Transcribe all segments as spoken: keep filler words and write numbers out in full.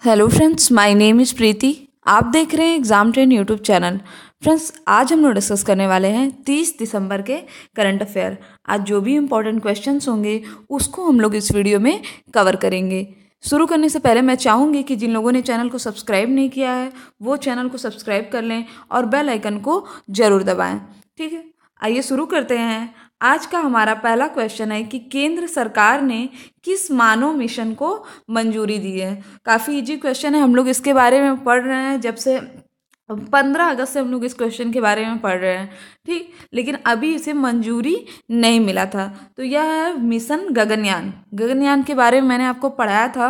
Hello friends, my name is Preeti. आप देख रहे हैं exam train YouTube channel. Friends, आज हम लोग डिस्कस करने वाले हैं तीस दिसंबर के करंट अफेयर। आज जो भी इम्पोर्टेंट क्वेश्चंस होंगे उसको हम लोग इस वीडियो में कवर करेंगे। शुरू करने से पहले मैं चाहूँगी कि जिन लोगों ने चैनल को सब्सक्राइब नहीं किया है वो चैनल को सब्सक्राइब कर लें और बेल आइकन को ज़रूर दबाएँ। ठीक है, आइए शुरू करते हैं। आज का हमारा पहला क्वेश्चन है कि केंद्र सरकार ने किस मानव मिशन को मंजूरी दी है। काफ़ी इजी क्वेश्चन है, हम लोग इसके बारे में पढ़ रहे हैं जब से पंद्रह अगस्त से हम लोग इस क्वेश्चन के बारे में पढ़ रहे हैं। ठीक, लेकिन अभी इसे मंजूरी नहीं मिला था। तो यह है मिशन गगनयान। गगनयान के बारे में मैंने आपको पढ़ाया था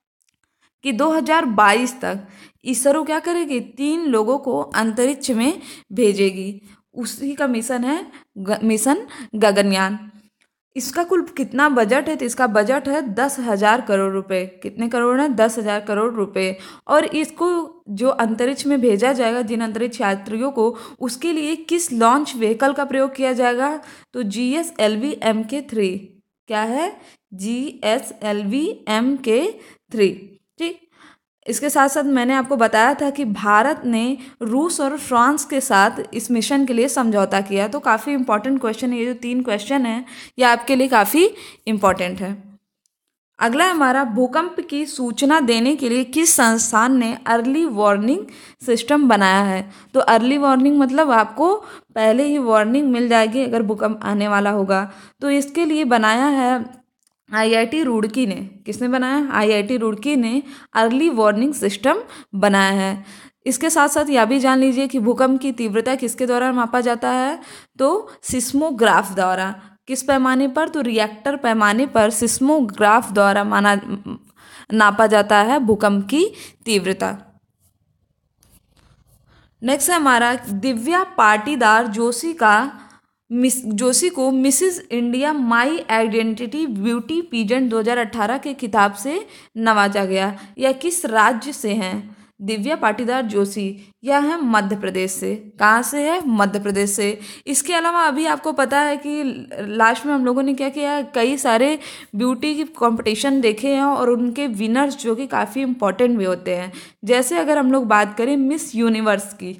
कि दो हज़ार बाईस तक इसरो क्या करेगी, तीन लोगों को अंतरिक्ष में भेजेगी। उसी का मिशन है ग, मिशन गगनयान। इसका कुल कितना बजट है, तो इसका बजट है दस हजार करोड़ रुपए। कितने करोड़ है? दस हजार करोड़ रुपए। और इसको जो अंतरिक्ष में भेजा जाएगा, जिन अंतरिक्ष यात्रियों को, उसके लिए किस लॉन्च व्हीकल का प्रयोग किया जाएगा? तो G S L V M K three. क्या है? G S L V M K three. ठीक, इसके साथ साथ मैंने आपको बताया था कि भारत ने रूस और फ्रांस के साथ इस मिशन के लिए समझौता किया। तो काफ़ी इंपॉर्टेंट क्वेश्चन है, ये जो तीन क्वेश्चन हैं ये आपके लिए काफ़ी इम्पॉर्टेंट है। अगला हमारा, भूकंप की सूचना देने के लिए किस संस्थान ने अर्ली वार्निंग सिस्टम बनाया है? तो अर्ली वार्निंग मतलब आपको पहले ही वार्निंग मिल जाएगी अगर भूकंप आने वाला होगा। तो इसके लिए बनाया है आई आई टी रुड़की ने। किसने बनाया? आई आई टी रुड़की ने अर्ली वार्निंग सिस्टम बनाया है। इसके साथ साथ यह भी जान लीजिए कि भूकंप की तीव्रता किसके द्वारा मापा जाता है? तो सिस्मोग्राफ द्वारा। किस पैमाने पर? तो रिएक्टर पैमाने पर सिस्मोग्राफ द्वारा माना नापा जाता है भूकंप की तीव्रता। नेक्स्ट है हमारा, दिव्या पाटीदार जोशी का मिस जोशी को Mrs India my identity beauty pageant दो हज़ार अठारह के खिताब से नवाजा गया। यह किस राज्य से हैं? दिव्या पाटीदार जोशी, यह है मध्य प्रदेश से। कहाँ से है? मध्य प्रदेश से। इसके अलावा अभी आपको पता है कि लास्ट में हम लोगों ने क्या किया है, कई सारे ब्यूटी की कंपटीशन देखे हैं और उनके विनर्स जो कि काफ़ी इंपॉर्टेंट भी होते हैं। जैसे अगर हम लोग बात करें मिस यूनिवर्स की,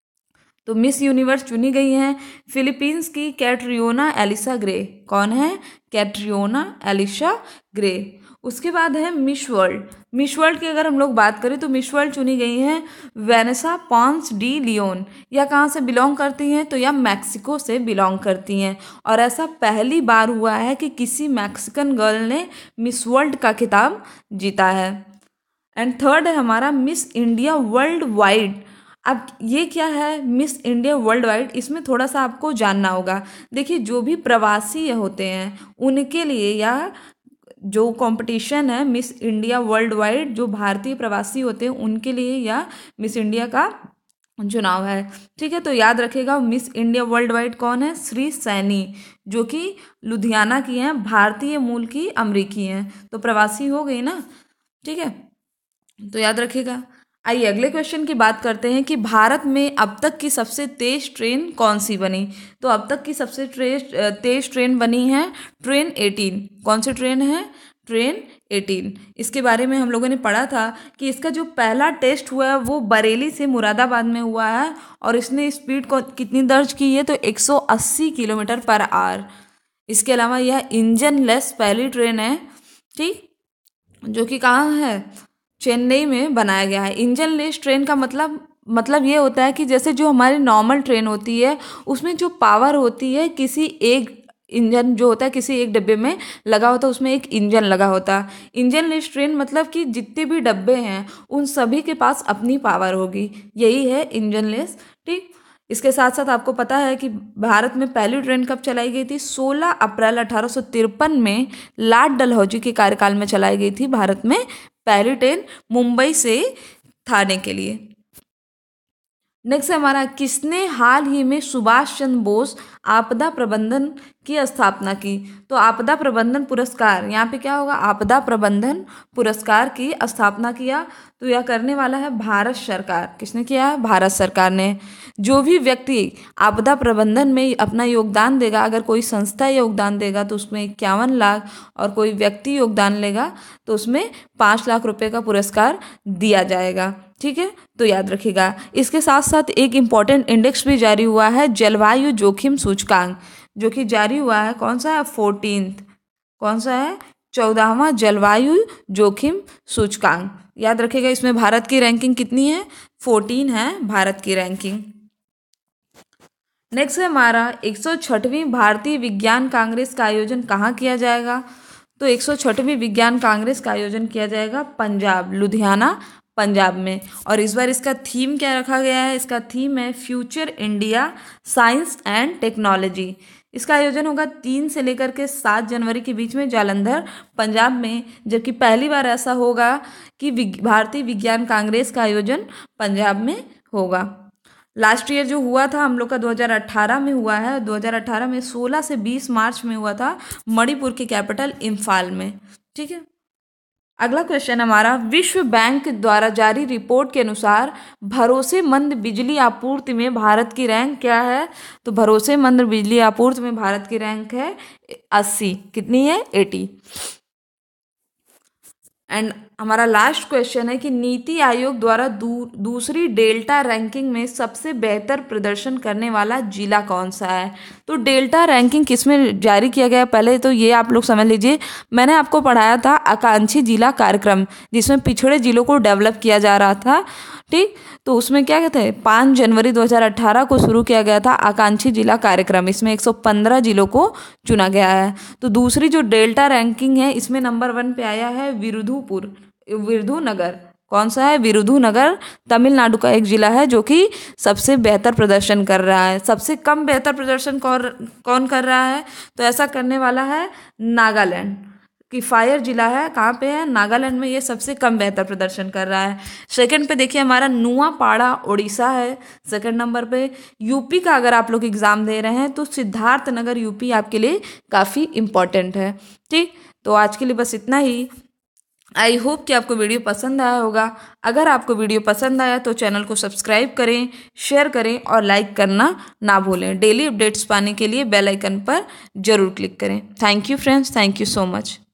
तो मिस यूनिवर्स चुनी गई हैं फिलीपींस की कैटरियोना एलिसा ग्रे। कौन है? Catriona Elisa Gray. उसके बाद है मिस वर्ल्ड। मिस वर्ल्ड की अगर हम लोग बात करें तो मिस वर्ल्ड चुनी गई हैं वेनेसा पॉन्स डी लियोन। यह कहाँ से बिलोंग करती हैं? तो यह मैक्सिको से बिलोंग करती हैं। और ऐसा पहली बार हुआ है कि किसी मैक्सिकन गर्ल ने मिस वर्ल्ड का खिताब जीता है। एंड थर्ड है हमारा मिस इंडिया वर्ल्ड वाइड। अब ये क्या है मिस इंडिया वर्ल्ड वाइड? इसमें थोड़ा सा आपको जानना होगा। देखिए, जो भी प्रवासी होते हैं उनके लिए या जो कंपटीशन है मिस इंडिया वर्ल्ड वाइड, जो भारतीय प्रवासी होते हैं उनके लिए या मिस इंडिया का चुनाव है। ठीक है, तो याद रखिएगा मिस इंडिया वर्ल्ड वाइड कौन है? श्री सैनी, जो कि लुधियाना की हैं, भारतीय मूल की अमरीकी हैं। तो प्रवासी हो गई ना। ठीक है, तो याद रखिएगा। आइए अगले क्वेश्चन की बात करते हैं कि भारत में अब तक की सबसे तेज ट्रेन कौन सी बनी? तो अब तक की सबसे तेज तेज ट्रेन बनी है ट्रेन अठारह। कौन सी ट्रेन है? ट्रेन अठारह। इसके बारे में हम लोगों ने पढ़ा था कि इसका जो पहला टेस्ट हुआ है वो बरेली से मुरादाबाद में हुआ है और इसने स्पीड को कितनी दर्ज की है? तो एक सौ अस्सी किलोमीटर पर आवर। इसके अलावा यह इंजन लेस पहली ट्रेन है, ठीक, जो कि कहाँ है? चेन्नई में बनाया गया है। इंजन लेस ट्रेन का मतलब मतलब ये होता है कि जैसे जो हमारी नॉर्मल ट्रेन होती है उसमें जो पावर होती है किसी एक इंजन जो होता है किसी एक डब्बे में लगा होता है, उसमें एक इंजन लगा होता है। इंजन लेस ट्रेन मतलब कि जितने भी डब्बे हैं उन सभी के पास अपनी पावर होगी, यही है इंजन लेस। ठीक, इसके साथ साथ आपको पता है कि भारत में पहली ट्रेन कब चलाई गई थी? सोलह अप्रैल अठारह सौ तिरपन में लॉर्ड डलहौजी के कार्यकाल में चलाई गई थी भारत में पहली ट्रेन मुंबई से थाने के लिए। नेक्स्ट है हमारा, किसने हाल ही में सुभाष चंद्र बोस आपदा प्रबंधन की स्थापना की? तो आपदा प्रबंधन पुरस्कार, यहाँ पे क्या होगा, आपदा प्रबंधन पुरस्कार की स्थापना किया। तो यह करने वाला है भारत सरकार। किसने किया है? भारत सरकार ने। जो भी व्यक्ति आपदा प्रबंधन में अपना योगदान देगा, अगर कोई संस्था योगदान देगा तो उसमें इक्यावन लाख, और कोई व्यक्ति योगदान लेगा तो उसमें पाँच लाख रुपए का पुरस्कार दिया जाएगा। ठीक है, तो याद रखिएगा। इसके साथ साथ एक इम्पॉर्टेंट इंडेक्स भी जारी हुआ है, जलवायु जोखिम सूचकांक, जो कि जारी हुआ है, कौन सा है? फोर्टीन्थ। कौन सा है? चौदहवां जलवायु जोखिम सूचकांक। याद रखिएगा, इसमें भारत की रैंकिंग कितनी है? फोर्टीन है भारत की रैंकिंग। नेक्स्ट है हमारा, एक सौ छठवीं भारतीय विज्ञान कांग्रेस का आयोजन कहाँ किया जाएगा? तो एक सौ छठवीं विज्ञान कांग्रेस का आयोजन किया जाएगा पंजाब, लुधियाना, पंजाब में। और इस बार इसका थीम क्या रखा गया है? इसका थीम है future India science and technology. इसका आयोजन होगा तीन से लेकर के सात जनवरी के बीच में जालंधर, पंजाब में, जबकि पहली बार ऐसा होगा कि भारतीय विज्ञान कांग्रेस का आयोजन पंजाब में होगा। लास्ट ईयर जो हुआ था हम लोग का दो हज़ार अठारह में हुआ है, दो हज़ार अठारह में सोलह से बीस मार्च में हुआ था, मणिपुर की कैपिटल इम्फाल में। ठीक है, अगला क्वेश्चन हमारा, विश्व बैंक द्वारा जारी रिपोर्ट के अनुसार भरोसेमंद बिजली आपूर्ति में भारत की रैंक क्या है? तो भरोसेमंद बिजली आपूर्ति में भारत की रैंक है अस्सी। कितनी है? अस्सी। एंड हमारा लास्ट क्वेश्चन है कि नीति आयोग द्वारा दू, दूसरी डेल्टा रैंकिंग में सबसे बेहतर प्रदर्शन करने वाला जिला कौन सा है? तो डेल्टा रैंकिंग किसमें जारी किया गया? पहले तो ये आप लोग समझ लीजिए, मैंने आपको पढ़ाया था आकांक्षी जिला कार्यक्रम, जिसमें पिछड़े जिलों को डेवलप किया जा रहा था। ठीक, तो उसमें क्या कहते हैं, पाँच जनवरी दो हज़ार अठारह को शुरू किया गया था आकांक्षी जिला कार्यक्रम। इसमें एक सौ पंद्रह जिलों को चुना गया है। तो दूसरी जो डेल्टा रैंकिंग है, इसमें नंबर वन पे आया है विरुधुपुर, विरुधुनगर। कौन सा है? विरुधुनगर तमिलनाडु का एक जिला है जो कि सबसे बेहतर प्रदर्शन कर रहा है। सबसे कम बेहतर प्रदर्शन कौन कौन कर रहा है? तो ऐसा करने वाला है नागालैंड की फायर जिला है। कहाँ पे है? नागालैंड में ये सबसे कम बेहतर प्रदर्शन कर रहा है। सेकंड पे देखिए हमारा नुआपाड़ा उड़ीसा है सेकंड नंबर पे। यूपी का अगर आप लोग एग्जाम दे रहे हैं तो सिद्धार्थ नगर यूपी आपके लिए काफ़ी इम्पॉर्टेंट है। ठीक, तो आज के लिए बस इतना ही। आई होप कि आपको वीडियो पसंद आया होगा। अगर आपको वीडियो पसंद आया तो चैनल को सब्सक्राइब करें, शेयर करें और लाइक करना ना भूलें। डेली अपडेट्स पाने के लिए बेल आइकन पर जरूर क्लिक करें। Thank you friends, thank you so much.